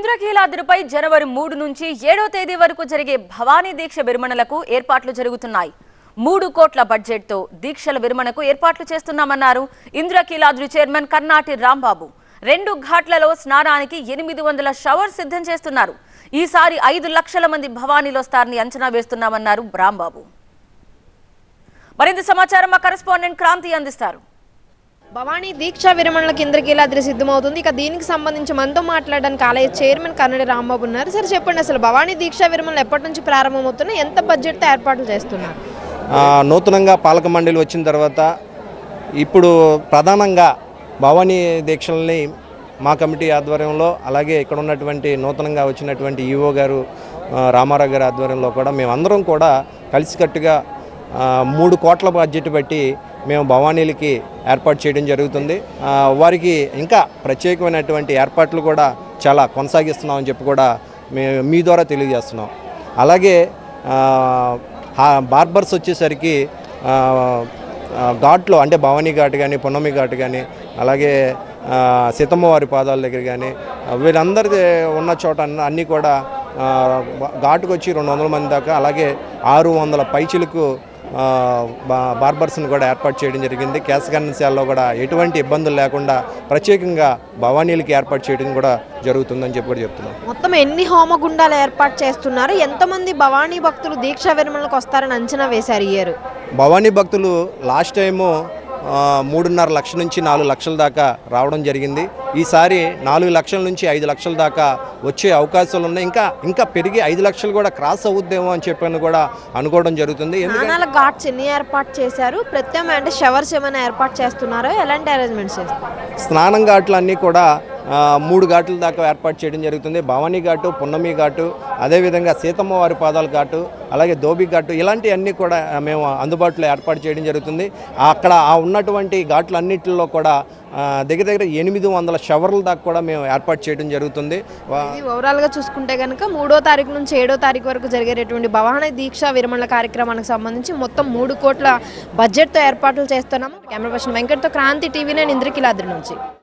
ఇంద్రకీలాద్రిపై జనవరి 3 నుంచి 7వ తేదీ వరకు జరిగే భవానీ దీక్ష విరమణలకు ఏర్పాట్లు జరుగుతున్నాయి. 3 కోట్ల బడ్జెట్తో దీక్షల విరమణకు ఏర్పాట్లు చేస్తున్నామన్నారు ఇంద్రకీలాద్రి చైర్మన్ కర్నాటి రాంబాబు. 2 ఘాట్లలో స్నానానికి 800 షవర్స్ సిద్ధం చేస్తున్నారు. ఈసారి 5 లక్షల మంది భవానీలో వస్తారని అంచనా వేస్తున్నామన్నారు రాంబాబు. మరింత సమాచారం మా కరెస్పాండెంట్ క్రాంతి అందిస్తారు. భవానీ దీక్ష విరమణలకు ఇంద్రకీలాద్రి సిద్ధమవుతుంది. ఇక దీనికి సంబంధించి మనతో మాట్లాడడానికి ఆలయ చైర్మన్ కర్నాటి రాంబాబు ఉన్నారు. సరే చెప్పండి, అసలు భవానీ దీక్ష విరమణలు ఎప్పటి నుంచి ప్రారంభమవుతున్నాయి, ఎంత బడ్జెట్తో ఏర్పాట్లు చేస్తున్నారు? నూతనంగా పాలక మండలి వచ్చిన తర్వాత ఇప్పుడు ప్రధానంగా భవానీ దీక్షల్ని మా కమిటీ ఆధ్వర్యంలో, అలాగే ఇక్కడ ఉన్నటువంటి నూతనంగా వచ్చినటువంటి ఈఓ గారు రామారావు గారి ఆధ్వర్యంలో కూడా మేమందరం కూడా కలిసికట్టుగా 3 కోట్ల బడ్జెట్ పెట్టి మేము భవానీలకి ఏర్పాటు చేయడం జరుగుతుంది. వారికి ఇంకా ప్రత్యేకమైనటువంటి ఏర్పాట్లు కూడా చాలా కొనసాగిస్తున్నామని చెప్పి కూడా మీ ద్వారా తెలియజేస్తున్నాం. అలాగే బార్బర్స్ వచ్చేసరికి ఘాట్లో అంటే భవానీ ఘాట్ కానీ, పున్నమి ఘాట్ కానీ, అలాగే సీతమ్మవారి పాదాల దగ్గర కానీ వీళ్ళందరి ఉన్న చోట అన్నీ కూడా ఘాటుకు వచ్చి 200 మంది దాకా, అలాగే 600 పైచిలకు బార్బర్స్ని కూడా ఏర్పాటు చేయడం జరిగింది. కేశగణశాలలో కూడా ఎటువంటి ఇబ్బందులు లేకుండా ప్రత్యేకంగా భవానీలకి ఏర్పాటు చేయడం కూడా జరుగుతుందని చెప్పి కూడా చెప్తున్నాం. మొత్తం ఎన్ని హోమగుండాలు ఏర్పాటు చేస్తున్నారు, ఎంతమంది భవానీ భక్తులు దీక్షా విరమణలకు వస్తారని అంచనా వేశారు ఈ ఇయర్? భవానీ భక్తులు లాస్ట్ టైము 3.5 లక్షల నుంచి 4 లక్షల దాకా రావడం జరిగింది. ఈసారి 4 లక్షల నుంచి 5 లక్షల దాకా వచ్చే అవకాశాలు ఉన్నాయి. ఇంకా పెరిగి 5 లక్షలు కూడా క్రాస్ అవుద్దేమో అని చెప్పని కూడా అనుకోవడం జరుగుతుంది. స్నానాల ఘాట్స్ ఎన్ని ఏర్పాటు చేశారు? ప్రత్యేకమైన అంటే షవర్స్ ఏమైనా ఏర్పాటు చేస్తున్నారో, ఎలాంటి అరేంజ్మెంట్స్ చేస్తారు? స్నానం ఘాట్లు అన్నీ కూడా 3 ఘాట్ల దాకా ఏర్పాటు చేయడం జరుగుతుంది. భవానీ ఘాటు, పున్నమి ఘాటు, అదేవిధంగా సీతమ్మవారి పాదాల ఘాటు, అలాగే ధోబి ఘాటు, ఇలాంటివన్నీ కూడా మేము అందుబాటులో ఏర్పాటు చేయడం జరుగుతుంది. అక్కడ ఉన్నటువంటి ఘాట్లన్నింటిలో కూడా దగ్గర 800 షవర్ల దాకా కూడా మేము ఏర్పాటు చేయడం జరుగుతుంది. ఓవరాల్గా చూసుకుంటే కనుక 3వ తారీఖు నుంచి 7వ తారీఖు వరకు జరిగేటటువంటి భవానీ దీక్ష విరమణ కార్యక్రమానికి సంబంధించి మొత్తం 3 కోట్ల బడ్జెట్తో ఏర్పాట్లు చేస్తున్నాము. కెమెరా పర్సన్ వెంకట్తో క్రాంతి, టీవీ 9 ఇంద్రకీలాద్రి నుంచి.